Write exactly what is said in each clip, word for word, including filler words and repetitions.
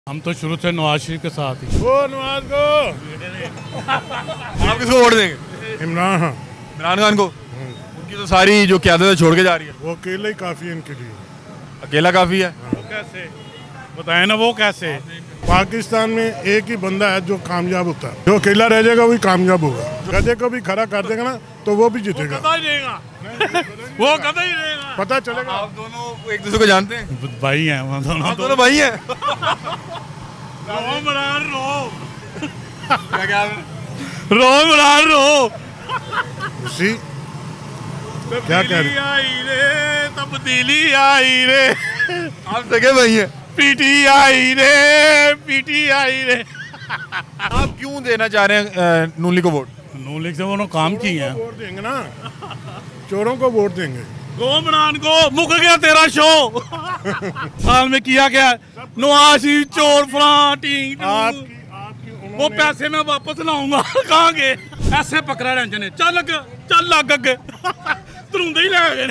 हम तो शुरू से नवाज शरीफ के साथ ही। वो नवाज को आप किसको वोट देंगे? इमरान खान। इमरान खान को? उनकी तो सारी जो क़यादत छोड़ के जा रही है। वो अकेला ही काफ़ी है इनके लिए। अकेला काफ़ी है? वो कैसे बताए ना, वो कैसे? पाकिस्तान में एक ही बंदा है जो कामयाब होता है, जो अकेला रह जाएगा वही कामयाब होगा। गधे को भी खड़ा कर देगा ना तो वो भी जीतेगा। वो कतई रहेगा। पता चलेगा। आप दोनों एक दूसरे को जानते हैं? भाई हैं वो दोनों। आप दोनों भाई हैं? रो मरार रो क्या क्या रो मरार रो उसी क्या कह रहे? आई रे तब्दीली आई रे, आप सगे भाई हैं? पीटी आई रे, पीटी आई रे। आप क्यों देना चाह रहे हैं नून लीग को वोट? नून लीग से उन्होंने काम किए हैं। वोट देंगे ना, चोरों को वोट देंगे। गोमरान को मुक गया तेरा शो। साल में किया क्या? नवाज शरीफ चोर फलां टींग टूंग। आपकी आपकी वो पैसे मैं वापस लाऊंगा। कहाँ गए? ऐसे पकड़ा रंजन ने। चल लग चल लग अगे तरुंदे ही ले गए।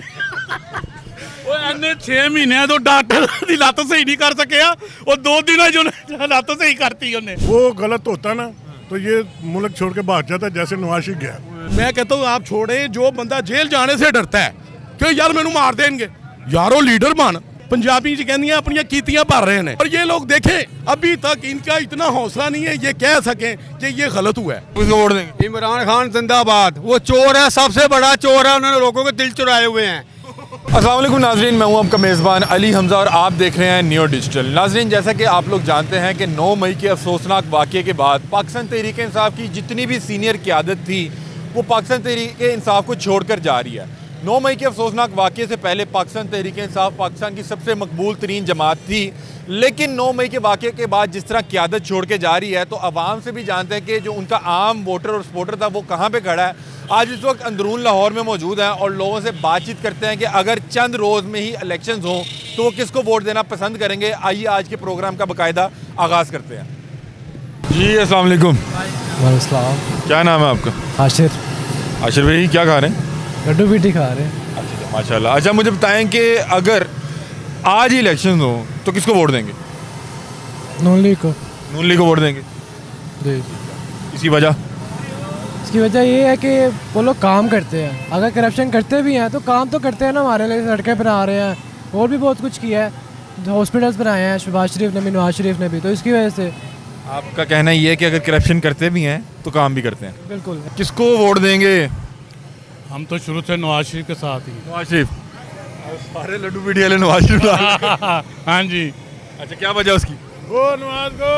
वो इन्ने छे महीने तो डॉक्टर की लत्त सही नहीं कर सकिया, और दो दिन जो लत्त सही करती उन्हें। वो गलत होता ना तो ये मुल्क छोड़ के भाग जाता जैसे नवाज शरीफ गया। मैं कहता हूँ आप छोड़े, जो बंदा जेल जाने से डरता है कि यार मैनू मार देंगे, यारो लीडर बन। पंजाबी जी कहती अपन कीतियां भर रहे हैं, और ये लोग देखें अभी तक इनका इतना हौसला नहीं है ये कह सकें कि ये गलत हुआ है। किसको वोट देंगे? इमरान खान जिंदाबाद। वो चोर है, सबसे बड़ा चोर है, उन्होंने लोगों के दिल चुराए हुए हैं। अस्सलाम वालेकुम नाजरीन, मैं हूं आपका मेज़बान अली हमजा और आप देख रहे हैं नियो डिजिटल। नाजरीन, जैसा कि आप लोग जानते हैं कि नौ मई के अफसोसनाक वाक़े के बाद पाकिस्तान तहरीक इंसाफ की जितनी भी सीनियर क़यादत थी वो पाकिस्तान तहरीक इंसाफ को छोड़कर जा रही है। नौ मई के अफसोसनाक वाक़े से पहले पाकिस्तान तहरीक इंसाफ पाकिस्तान की सबसे मकबूल तरीन जमात थी, लेकिन नौ मई के वाक़े के बाद जिस तरह क़यादत छोड़ के जा रही है तो आवाम से भी जानते हैं कि जो उनका आम वोटर और सपोर्टर था वो कहाँ पे खड़ा है। आज इस वक्त अंदरून लाहौर में मौजूद हैं और लोगों से बातचीत करते हैं कि अगर चंद रोज़ में ही इलेक्शंस हों तो वो किसको वोट देना पसंद करेंगे। आइए आज के प्रोग्राम का बाकायदा आगाज़ करते हैं। जी अस्सलाम वालेकुम। वालेकुम। क्या नाम है आपका? आशिर। आशिर भाई क्या खा रहे हैं? लड्डू पीटी खा रहे हैं। अच्छा माशाल्लाह। अच्छा मुझे बताएं कि अगर आज ही इलेक्शन हो तो किसको वोट देंगे? नून लीग को। नून लीग को वोट देंगे? जी। इसी वजह? इसकी वजह ये है कि वो लोग काम करते हैं। अगर करप्शन करते भी हैं तो काम तो करते हैं ना, हमारे लिए सड़कें बना रहे हैं और भी बहुत कुछ किया है, हॉस्पिटल्स बनाए हैं शहबाज शरीफ ने भी, नवाज शरीफ ने भी। तो इसकी वजह से आपका कहना ये है कि अगर करप्शन करते भी हैं तो काम भी करते हैं। बिल्कुल। किसको वोट देंगे? हम तो शुरू से नवाज शरीफ के साथ ही। नवाज शरीफ। सारे लड्डू पीटी वाले नवाज शरीफ। हाँ जी। अच्छा क्या वजह उसकी? वो नवाज को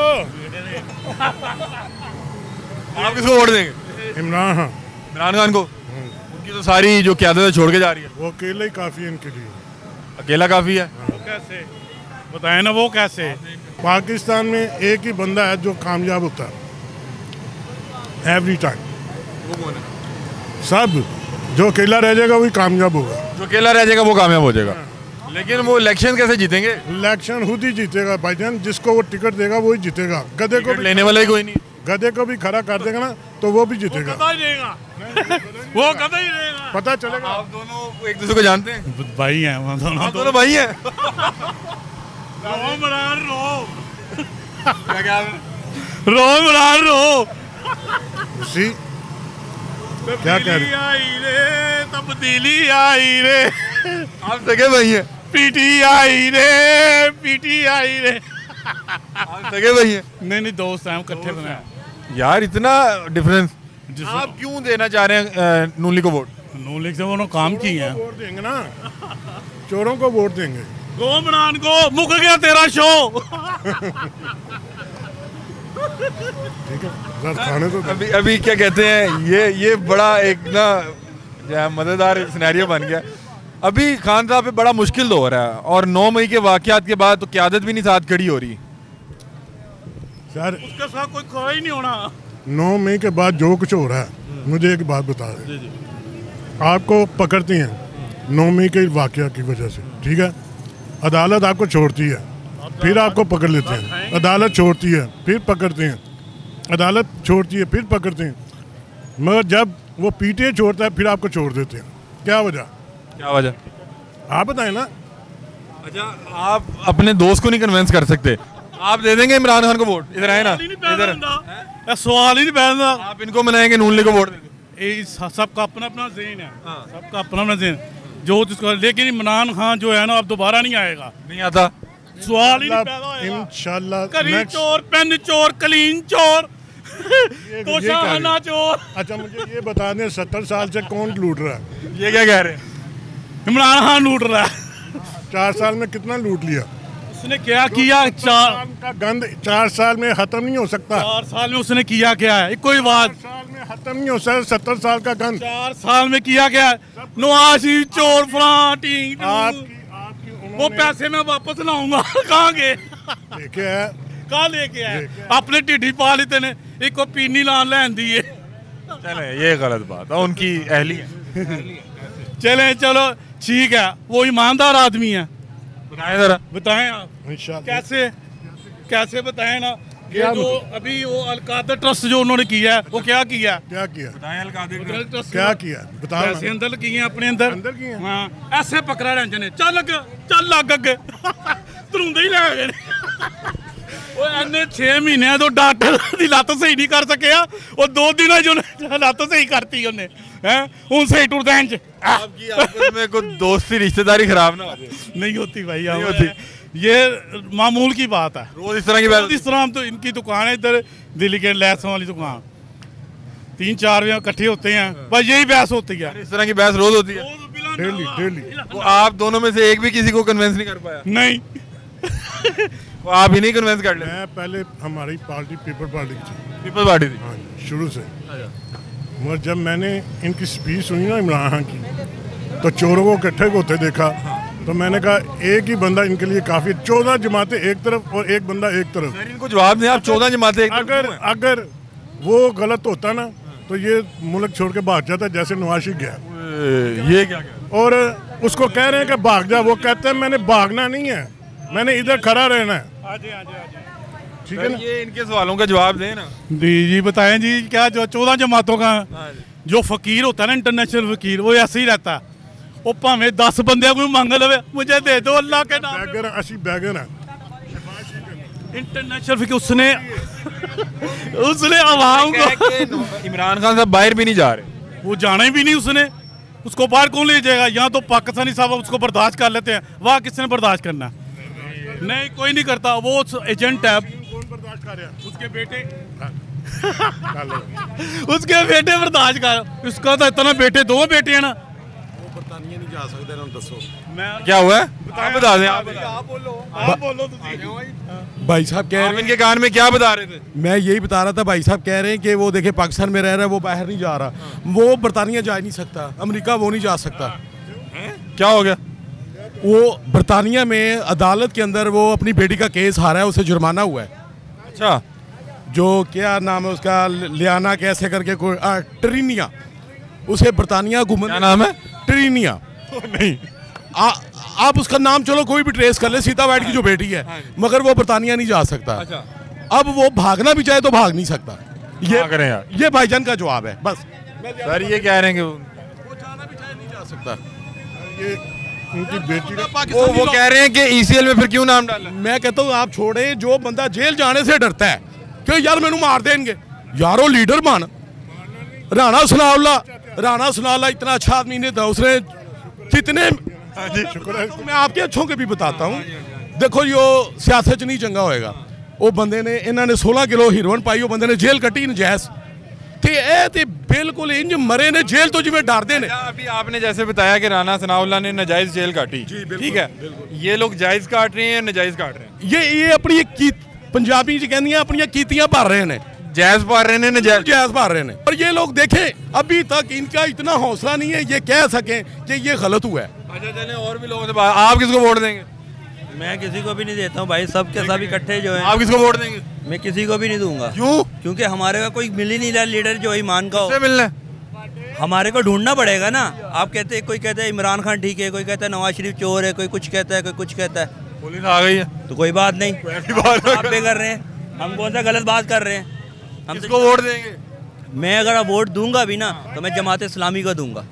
आप किसको वोट देंगे? इमरान खान। इमरान खान को? उनकी तो सारी जो क़यादत छोड़ के जा रही है। वो अकेला ही काफ़ी है इनके लिए। अकेला काफ़ी है? वो कैसे बताए ना, वो कैसे? पाकिस्तान में एक ही बंदा है जो कामयाब होता है एवरी टाइम। वो कौन है? सब जो अकेला रह जाएगा वही कामयाब होगा। जो अकेला रह जाएगा वो कामयाब हो जाएगा। लेकिन वो इलेक्शन कैसे जीतेंगे? इलेक्शन खुद ही जीतेगा भाईजान, जिसको वो टिकट देगा वही जीतेगा। गधे को टिकट भी लेने वाला ही कोई नहीं। गधे को भी खड़ा कर देगा ना तो वो भी जीतेगा। कतई रहेगा। वो कतई रहेगा। पता चलेगा। आप दोनों एक दूसरे को जानते हैं? भाई हैं वो दोनों। आप दोनों भाई हैं? रो मरार रो क्या क्या रो मरार रो उसी क्या कह रहे? आई रे तब्दीली आई रे, आप सगे भाई हैं? पीटी आई रे, पीटी आई रे। आप सगे भाई हैं? नहीं नहीं, दोस्त हैं, हम इकट्ठे बनाए। यार इतना डिफरेंस। जिस आप क्यों देना चाह रहे हैं नून लीग को वोट? नून लीग से उन्होंने काम किए हैं। वोट देंगे ना, चोरों को वोट देंगे। गोमरान को मुक गया तेरा शो। ठीक है सर, खाने तो अभी अभी क्या कहते हैं, ये ये बड़ा एक ना जो है मज़ेदार सिनेरियो बन गया। अभी खान साहब पे बड़ा मुश्किल हो रहा है और नौ मई के वाक़यात के बाद तो क़यादत भी नहीं साथ खड़ी हो रही सर। उसके साथ कोई खड़ा ही नहीं होना। नौ मई के बाद जो कुछ हो रहा है, मुझे एक बात बता दें, आपको पकड़ती हैं नौ मई के वाक़या की वजह से, ठीक है, अदालत आपको छोड़ती है, फिर आपको पकड़ लेते हैं, अदालत छोड़ती है फिर पकड़ते हैं, अदालत छोड़ती है फिर पकड़ते हैं, मगर जब वो पीटीए छोड़ता है फिर आपको छोड़ देते हैं। क्या वजह? क्या वजह आप बताएं ना। अच्छा आप अपने दोस्त को नहीं कन्विंस कर सकते? आप दे देंगे इमरान खान को वोट? इधर आए ना, इधर ਇਹ ਸਵਾਲ ही नहीं पैदा। आप इनको मनाएंगे, नून लीग को वोट देंगे? ये सबका अपना अपना ज़हन है, सबका अपना अपना ज़हन जो जिसको, लेकिन इमरान खान जो है ना अब दोबारा नहीं आएगा, नहीं आता। सवाल ही नहीं पैदा होएगा। इंशाल्लाह कली next- चोर, पेन चोर, कलीन चोर, ये तोशाखाना चोर। अच्छा मुझे ये बता दें सत्तर साल से कौन लूट रहा है? ये क्या कह रहे हैं? इमरान खान लूट रहा है। चार साल में कितना लूट लिया? उसने क्या किया? चार साल का गंद चार साल में खत्म नहीं हो सकता। चार साल में उसने किया क्या है? कोई बात चार साल में खत्म नहीं हो सकता सत्तर साल का गंद। चार साल में किया क्या है? नवाज शरीफ चोर फलां टींग टूं। आपकी आपकी वो उन्होंने पैसे मैं वापस लाऊंगा। कहाँ गए? देखे है कहाँ लेके आए? अपने टिड्डी पा लेते ने, एक को पीनी लान लैन दी है। चले, ये गलत बात है, उनकी अहली है। चले चलो ठीक है, वो ईमानदार आदमी है। बताएं जरा। बताएं आप इंशाल्लाह। कैसे कैसे बताएं ना, ये जो अभी वो अलकादर ट्रस्ट जो उन्होंने किया है वो क्या किया? क्या किया? ट्रस्ट क्या किया बताओ पैसे ना। अंदर किए हैं अपने अंदर अंदर किए हैं। हाँ, ऐसे पकड़ा रहे ने, चल अग चल लग अगे तरुंदे ही ले गए ने। ਉਹ ਇਹਨੇ छे ਮਹੀਨਿਆਂ ਤੋਂ ਡਾਕਟਰ ਦੀ ਲੱਤ ਸਹੀ ਨਹੀਂ ਕਰ ਸਕਿਆ, ਉਹ ਦੋ ਦਿਨਾਂ 'ਚ ਉਹਨੇ ਲੱਤ ਸਹੀ ਕਰਤੀ ਉਹਨੇ ਹੈ, ਹੁਣ सही टूरता है आपकी आपस में कोई दोस्ती रिश्तेदारी खराब ना हो जाए। नहीं होती भाई, नहीं होती ये मामूल की बात है। रोज इस तरह की बात इस तरह हम तो इनकी दुकान है इधर दिल्ली के लैसों वाली दुकान, तीन चार बजे इकट्ठे होते हैं, बस यही बहस होती है। इस तरह की बहस रोज होती है। डेली डेली तो आप दोनों में से एक भी किसी को कन्विंस नहीं कर पाया? नहीं वो आप ही नहीं कन्विंस कर ले? मैं पहले हमारी पार्टी पीपल पार्टी की थी, पीपल पार्टी थी। हाँ जी, शुरू से। मगर जब मैंने इनकी स्पीच सुनी ना इमरान खान की, तो चोरों को इकट्ठे होते देखा, तो मैंने कहा एक ही बंदा इनके लिए काफ़ी। चौदह जमातें एक तरफ और एक बंदा एक तरफ। सर इनको जवाब दें, आप चौदह जमातें एक तरफ अगर क्यों हैं? अगर वो गलत होता ना तो ये मुल्क छोड़ के भाग जाता जैसे नवाज शरीफ गया। ए, ये क्या क्या? और उसको कह रहे हैं कि भाग जा, वो कहते हैं मैंने भागना नहीं है, मैंने इधर खड़ा रहना है। ठीक है सर ना? ये इनके सवालों का जवाब दें ना। जी जी बताएं जी, क्या जो चौदह जमातों का जो फकीर होता है ना, इंटरनेशनल फकीर, वो ऐसे ही रहता है। वो भावे दस बंदे कोई मांग लवे, मुझे दे दो अल्लाह के नाम पे। बैगर असी बैगर हैं। इंटरनेशनल फकीर उसने उसने आवाम को, इमरान खान साहब बाहर भी नहीं जा रहे। वो जाना ही भी नहीं उसने, उसको बाहर कौन ले जाएगा? यहाँ तो पाकिस्तानी साहब उसको बर्दाश्त कर लेते हैं, वहाँ किसने बर्दाश्त करना है? नहीं कोई नहीं करता, वो एजेंट है। कौन बर्दाश्त कर रहा है? उसके बेटे उसके बेटे बर्दाश्त कर, उसका तो इतना बेटे, दो बेटे हैं ना। बरतानिया नहीं जा सकते ना, दसो क्या हुआ है? आप बता दें। आप आप बोलो आप बोलो भाई साहब कह आप रहे हैं, इनके कान में क्या बता रहे थे? मैं यही बता रहा था, भाई साहब कह रहे हैं कि वो देखे पाकिस्तान में रह रहा है, वो बाहर नहीं जा रहा, वो बरतानिया जा ही नहीं सकता, अमेरिका वो नहीं जा सकता। क्या हो गया? वो बरतानिया में अदालत के अंदर वो अपनी बेटी का केस हारा है, उसे जुर्माना हुआ है। अच्छा, जो क्या नाम है उसका, लियाना कैसे करके कोई आ, ट्रीनिया, उसे बरतानिया घूम। क्या नाम है? ट्रीनिया नहीं, आ, आप उसका नाम चलो कोई भी ट्रेस कर ले, सीता वाइट की जो बेटी है, मगर वो बरतानिया नहीं जा सकता। अच्छा। अब वो भागना भी चाहे तो भाग नहीं सकता। ये क्या करें यार? ये भाईजान का जवाब है बस। सर ये कह रहे हैं कि वो वो जाना भी चाहे नहीं जा सकता। ये उनकी बेटी का वो वो कह रहे हैं कि ईसीएल में फिर क्यों नाम डाला? मैं कहता हूँ आप छोड़े, जो बंदा जेल जाने से डरता है कि यार मैनू मार देंगे, यारो लीडर बन। राणा सनाउल्ला राणा सनाउल्ला इतना अच्छा आदमी नहीं था, उसने कितने, शुक्र है। मैं आपके अच्छों के भी बताता हूँ। देखो यो सियासत च नहीं चंगा होएगा, वो बंदे ने, इन्होंने सोलह किलो हीरोइन पाई, वो बंदे ने जेल कटी नजैज, ते ए ते बिल्कुल इंज मरे ने, जेल तो जिवें डरदे ने। अभी आपने जैसे बताया कि राणा सनाउल्ला ने नाजायज जेल काटी, ठीक है, ये लोग जायज काट रहे हैं या नाजायज काट रहे हैं? ये ये अपनी की पंजाबी च कहंदियां अपनी कीतियां भर रहे ने, जायज पार रहे हैं नाजायज? जायज भर रहे ने। और ये लोग देखें अभी तक इनका इतना हौसला नहीं है ये कह सकें कि ये गलत हुआ है। अच्छा चलें और भी लोगों से बात, आप किसको वोट देंगे? मैं किसी को भी नहीं देता हूँ भाई, सब के सब इकट्ठे जो हैं। आप किसको वोट देंगे? मैं किसी को भी नहीं दूंगा। क्यों? क्योंकि हमारे का कोई मिल ही नहीं रहा लीडर जो ईमान का किससे हो। मिलना है? हमारे को ढूंढना पड़ेगा ना। आप कहते हैं, कोई कहता है इमरान खान ठीक है, कोई कहता है नवाज शरीफ चोर है, कोई कुछ कहता है, कोई कुछ कहता है। पुलिस आ गई है तो कोई बात नहीं, ऐसी बात आप पे कर रहे हैं, हम कौन सा गलत बात कर रहे हैं? हम किसको वोट देंगे? मैं अगर वोट दूंगा भी ना तो मैं जमात इस्लामी को दूंगा।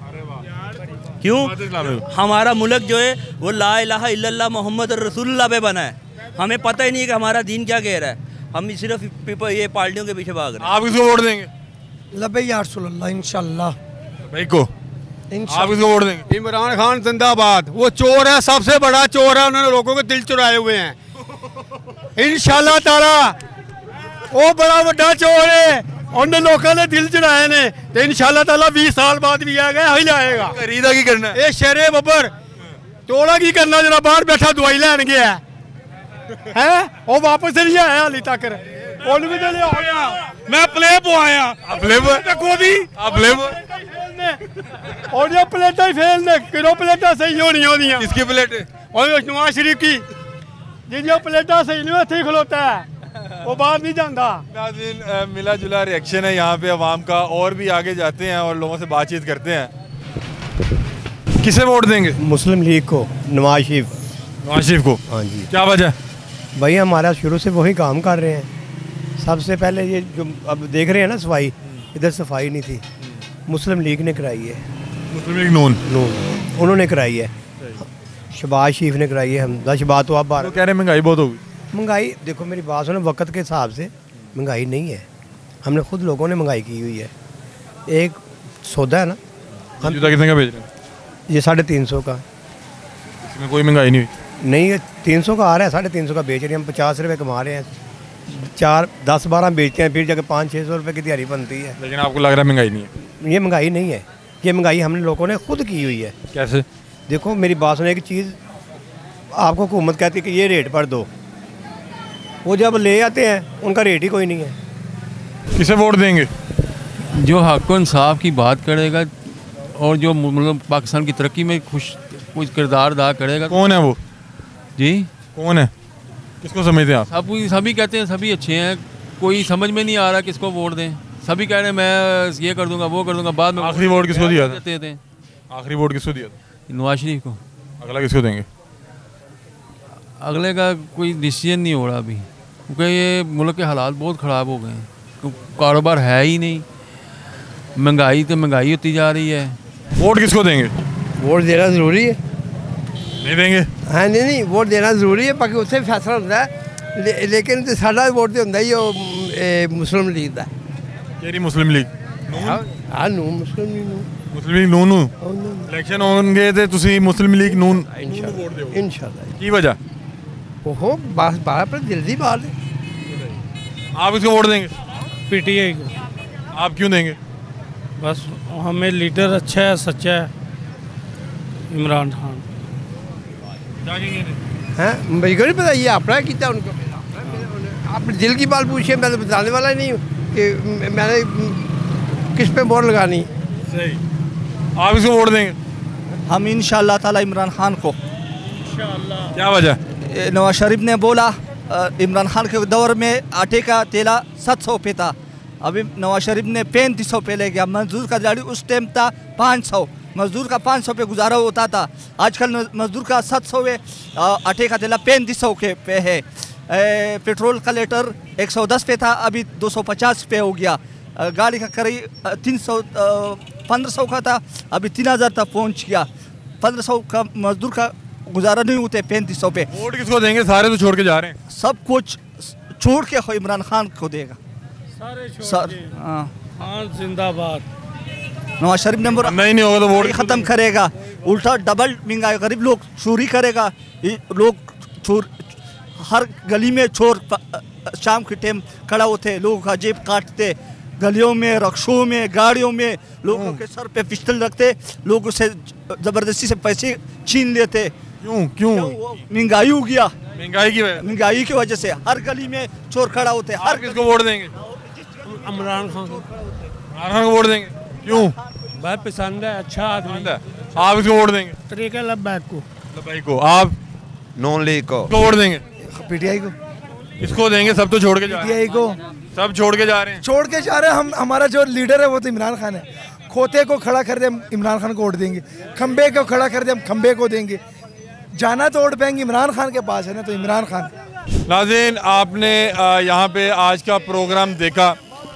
क्यों? हमारा मुल्क जो है वो ला इलाहा इल्लल्लाह मोहम्मद रसूलुल्लाह पे बना है। हमें पता ही नहीं कि हमारा दीन क्या कह रहा है, हम सिर्फ पीपल ये पार्टियों के पीछे भाग रहे हैं। आप किसको वोट देंगे? लबे या रसूलल्लाह इंशाल्लाह। भाई को आप किसको वोट देंगे? इमरान खान जिंदाबाद। वो चोर है, सबसे बड़ा चोर है, उन्होंने लोगों के दिल चुराए हुए हैं। इंशाल्लाह ताला वो बड़ा बड़ा चोर है, उन्होंने लोगों ने दिल चुराए ने, तो इंशाल्लाह ताला बीस साल बाद भी आ गया ही लाएगा। खरीदा की करना है? ये शेरे बब्बर तोड़ा की करना, जरा बाहर बैठा दवाई लैन गया है, वो वापस नहीं आया हाली तक। भी तो ले आया, मैं प्ले पवाया प्ले कोदी आप प्ले और ये प्लेटा ही फेल ने, किलो प्लेटा सही होनी होनी है। किसकी प्लेट? और नवाज शरीफ की जिन प्लेटा सही नहीं होती खलोता है, वो बाहर नहीं जाता। नाज़रीन, अ, मिला जुला रिएक्शन है यहाँ पे अवाम का, और भी आगे जाते हैं और लोगों से बातचीत करते हैं। किसे वोट देंगे? मुस्लिम लीग को, नवाज शरीफ। नवाज शरीफ को? हाँ जी। क्या वजह? भाई हमारा शुरू से वही काम कर रहे हैं। सबसे पहले ये जो अब देख रहे हैं ना सफाई, इधर सफाई नहीं थी, मुस्लिम लीग ने कराई है। मुस्लिम लीग नून नून उन्होंने कराई है, शहबाज शरीफ ने कराई है। हम दस बात तो आप बार कह रहे हैं महंगाई बहुत होगी। महंगाई देखो मेरी बात सुनो, वक्त के हिसाब से महंगाई नहीं है, हमने खुद लोगों ने महंगाई की हुई है। एक सौदा है ना, हम जूता कितने का बेच रहे हैं? ये साढ़े तीन सौ का। इसमें कोई महंगाई नहीं हुई? नहीं, ये तीन सौ का आ रहा है, साढ़े तीन सौ का बेच रहे हैं हम, पचास रुपये कमा रहे हैं, चार दस बारह बेचते हैं, फिर जाकर पाँच छः सौ रुपये की दिहाड़ी बनती है। लेकिन आपको लग रहा है महंगाई नहीं है? ये महंगाई नहीं है, ये महंगाई हमने लोगों ने खुद की हुई है। कैसे? देखो मेरी बात सुनो, एक चीज़ आपको हुकूमत कहती है कि ये रेट पर दो, वो जब ले आते हैं उनका रेट ही कोई नहीं है। किसे वोट देंगे? जो हक इंसाफ की बात करेगा और जो मतलब पाकिस्तान की तरक्की में खुश कुछ किरदार अदा करेगा। कौन है वो? जी कौन है, किसको समझते हैं आप? सब सभी कहते हैं सभी अच्छे हैं, कोई समझ में नहीं आ रहा किसको वोट दें। सभी कह रहे हैं मैं ये कर दूंगा वो कर दूंगा, बाद में आखिरी वोट किसको दिया था? देते थे। आखिरी वोट किसको दिया था? नवाज शरीफ को। अगला किसको देंगे? अगले का कोई डिसीजन नहीं हो रहा अभी, क्योंकि ये मुल्क के हालात बहुत ख़राब हो गए हैं, कारोबार है ही नहीं, महंगाई तो महंगाई होती जा रही है। वोट किसको देंगे? वोट देना ज़रूरी है। नहीं देंगे? हाँ नहीं नहीं वोट देना ज़रूरी है, बाकी उससे फैसला होता है, ले, लेकिन तो साढ़ा वोट तो होता ही वो मुस्लिम लीग का। केरी मुस्लिम लीग? हाँ नू मुस्लिम लीग नू मुस्लिम लीग नून इलेक्शन होंगे तो तुसी मुस्लिम लीग नून इंशाल्लाह। की वजह? ओहो बस बात पर जल्दी बात है। आप इसको वोट देंगे? पीटीआई को। आप क्यों देंगे? बस हमें लीडर अच्छा है, सच्चा है, इमरान खान। हैं मेरे को नहीं पता, ये अपना किया उनको, आप दिल की बात पूछिए, मैं तो बताने वाला नहीं हूँ कि मैंने किस पे वोट लगानी। सही। आप इसको वोट देंगे? हम इंशाल्लाह ताला इमरान खान को। क्या वजह? नवाज शरीफ ने बोला इमरान खान के दौर में आटे का तेला सात सौ पे था, अभी नवाज शरीफ ने पैंतीस सौ पे ले गया। मजदूर का दिहाड़ी उस टाइम था पाँच सौ, मजदूर का पाँच सौ पे गुजारा होता था, आजकल मजदूर का सात सौ है, आटे का तेला पैंतीस सौ के पे है। ए, पेट्रोल का लीटर एक सौ दस पे था, अभी दो सौ पचास पे हो गया। गाड़ी का करीब तीन सौ पंद्रह सौ का था, अभी तीन हज़ार तक पहुंच गया। पंद्रह सौ का मजदूर का गुजारा नहीं होते पैंतीस सौ पे। वोट किसको देंगे? सारे तो छोड़ के जा रहे हैं। सब कुछ छोड़ के इमरान खान को देगा सारे सर। हाँ जिंदाबाद। नवाज शरीफ ने नहीं नहीं होगा तो वोट खत्म करेगा, उल्टा डबल महंगाई, गरीब लोग चोरी करेगा, लोग चोर हर गली में चोर शाम के टाइम खड़ा होते, लोगों का जेब काटते, गलियों में, रक्षों में, गाड़ियों में लोगों के सर पे पिस्टल रखते, लोग उसे जबरदस्ती से पैसे छीन लेते। क्यों क्यों? महंगाई हो गया, महंगाई की वजह महंगाई की वजह से हर गली में चोर खड़ा होते। हर किसको वोट देंगे? इमरान खान को। इमरान खान को वोट देंगे? क्यों? भाई पसंद है, अच्छा आदमी है। आप इसको वोट देंगे? तरीका लब्बैक को। लब्बैक को। आप? नॉन लीग को। इसको वोट देंगे? पीटीआई को। इसको देंगे? सब तो छोड़ के जा रहे हैं। पीटीआई को सब छोड़ के जा रहे हैं। छोड़ के जा रहे हैं हम, हमारा जो लीडर है वो तो इमरान खान है। खोते को खड़ा कर दे हम इमरान खान को वोट देंगे, खंबे को खड़ा कर दे हम खंबे को देंगे, जाना तो वोट बैंक इमरान खान के पास है ना, तो इमरान खान। नाज़रीन, आपने यहाँ पे आज का प्रोग्राम देखा,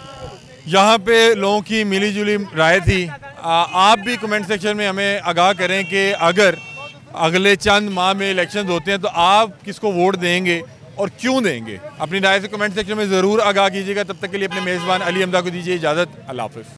यहाँ पे लोगों की मिली जुली राय थी। आप भी कमेंट सेक्शन में हमें आगाह करें कि अगर अगले चंद माह में इलेक्शन होते हैं तो आप किसको वोट देंगे और क्यों देंगे? अपनी राय से कमेंट सेक्शन में ज़रूर आगाह कीजिएगा। तब तक के लिए अपने मेज़बान अली हमजा को दीजिए इजाज़त। अल्लाह हाफ़िज़।